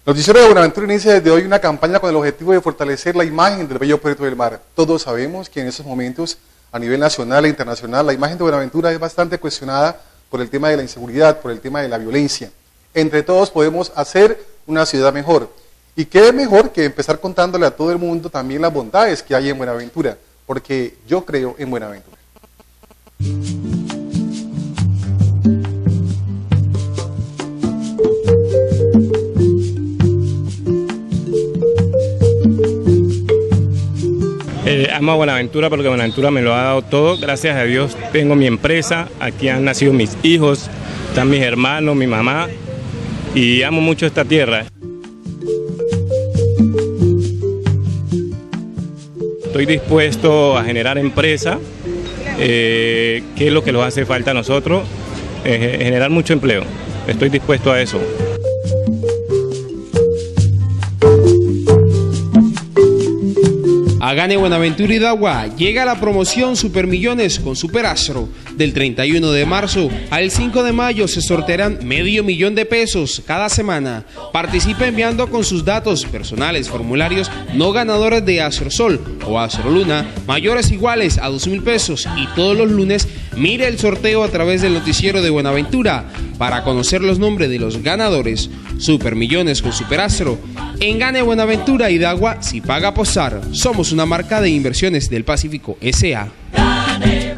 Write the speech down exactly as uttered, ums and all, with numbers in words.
Noticiero de Buenaventura inicia desde hoy una campaña con el objetivo de fortalecer la imagen del bello puerto del mar. Todos sabemos que en estos momentos, a nivel nacional e internacional, la imagen de Buenaventura es bastante cuestionada por el tema de la inseguridad, por el tema de la violencia. Entre todos podemos hacer una ciudad mejor. Y qué mejor que empezar contándole a todo el mundo también las bondades que hay en Buenaventura, porque yo creo en Buenaventura. Eh, amo a Buenaventura porque Buenaventura me lo ha dado todo, gracias a Dios tengo mi empresa, aquí han nacido mis hijos, están mis hermanos, mi mamá, y amo mucho esta tierra. Estoy dispuesto a generar empresa, eh, que es lo que nos hace falta a nosotros, eh, generar mucho empleo, estoy dispuesto a eso. A Gane Buenaventura y Idagua llega la promoción Supermillones con Superastro. Del treinta y uno de marzo al cinco de mayo se sortearán medio millón de pesos cada semana. Participa enviando con sus datos personales formularios no ganadores de Astrosol o Astroluna mayores iguales a dos mil pesos y todos los lunes mire el sorteo a través del noticiero de Buenaventura para conocer los nombres de los ganadores. Supermillones con Superastro. En Gane Buenaventura y Idagua, si paga apostar. Somos una marca de inversiones del Pacífico S A